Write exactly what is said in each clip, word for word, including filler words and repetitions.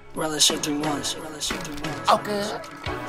Relish shit three ones. Relish shit three ones. Oh, good.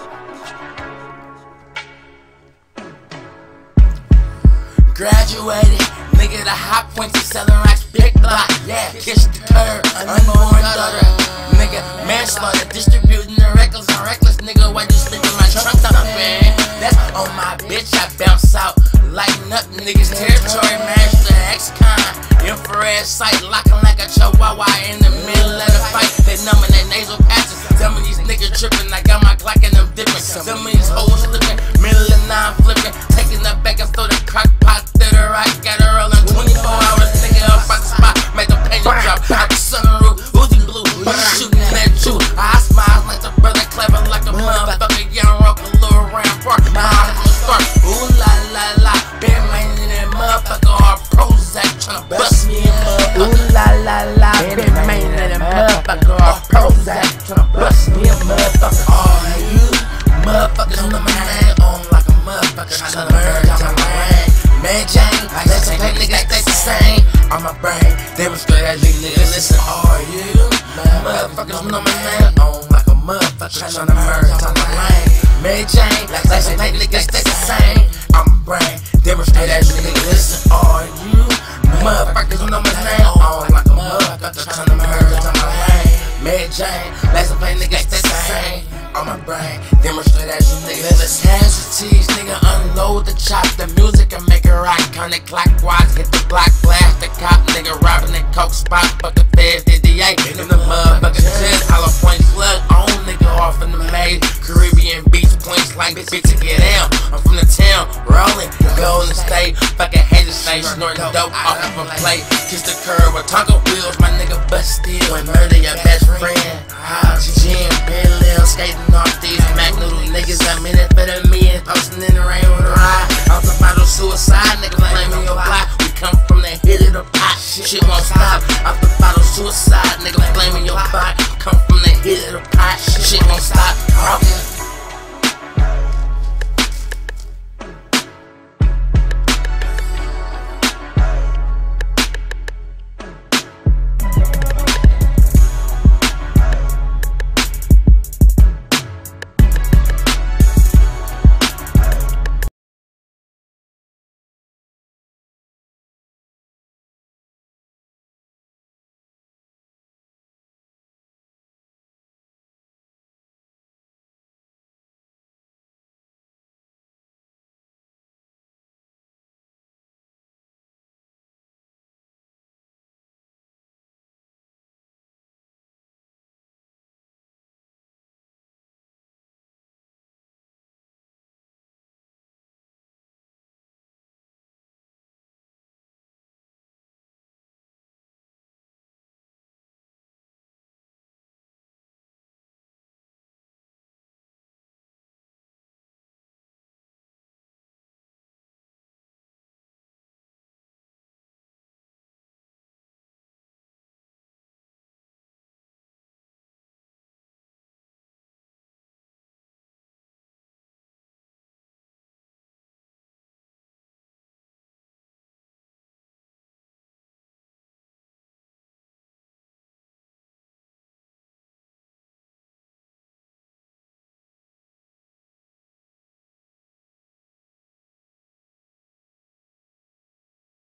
Graduated, nigga, the hot points of selling racks, big block, yeah, kiss the curb, unborn daughter, nigga, manslaughter, distributing the reckless and reckless, nigga, why you sleeping my trunk thumping? That's on my bitch, I bounce out, lighten up niggas, territory master, ex-con, infrared sight, locking like a chihuahua in the middle of the fight, they numbing their nasal patches, some of these niggas tripping, I got my Glock and I'm dipping, some of these hoes slipping, middle of nine flipping, taking the back and throw the crock pot to the right, got her rolling twenty-four hours, nigga up on the spot, make the paint drop, out the sunroof, Uzi blue, shooting at you, I smile like the brother, clever like a motherfucker, YoungRoka, little round park, my eyes on the start, ooh la la la, been man in that motherfucker, all Prozac, tryna bust me in motherfucker, ooh la la la, been man in that motherfucker, all Prozac, tryna bust me in motherfucker, all you motherfuckers on the man, on like a motherfucker, tryna merge on my brain, man Jane, let's take niggas stay the same, on my brain, demonstrate that nigga, listen, all you motherfuckers on my man, on like a motherfucker, tryna merge on my brain, man Jane, let's take niggas stay the same, on my brain, demonstrate that nigga, listen, all you motherfuckers on my man, on like a motherfucker, tryna merge on my brain, man Jane, let's play niggas stay the same, on my brain, demonstrate that you niggas, let's casualties, nigga, unload the chop, the music and make it rock, count it clockwise, hit the block, blast the cop, nigga, robbing the coke spot, fuck the feds, did the eight, in the motherfucking chest, hollow point slug, on nigga off in the maze, Caribbean beach points like bitch to get down, I'm from the town, rolling, Golden State, fucking haters say, snorting dope off of a plate, kiss the curb with taco wheels, my nigga bust still, and murder your best friend, ah, G M, Bill, skating